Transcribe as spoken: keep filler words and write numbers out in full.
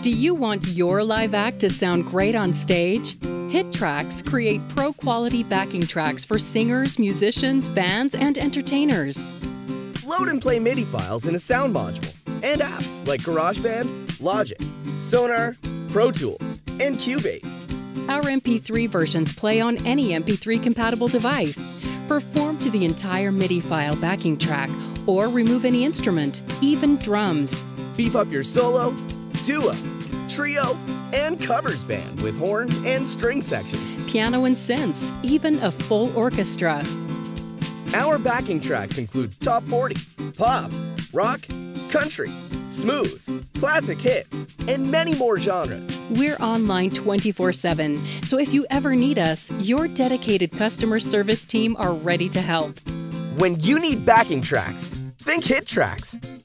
Do you want your live act to sound great on stage? Hit Trax create pro-quality backing tracks for singers, musicians, bands, and entertainers. Load and play MIDI files in a sound module and apps like GarageBand, Logic, Sonar, Pro Tools, and Cubase. Our M P three versions play on any M P three compatible device. Perform to the entire MIDI file backing track or remove any instrument, even drums. Beef up your solo, duo, trio, and covers band with horn and string sections. Piano and synths, even a full orchestra. Our backing tracks include top forty, pop, rock, country, smooth, classic hits, and many more genres. We're online twenty-four seven, so if you ever need us, your dedicated customer service team are ready to help. When you need backing tracks, think Hit Trax.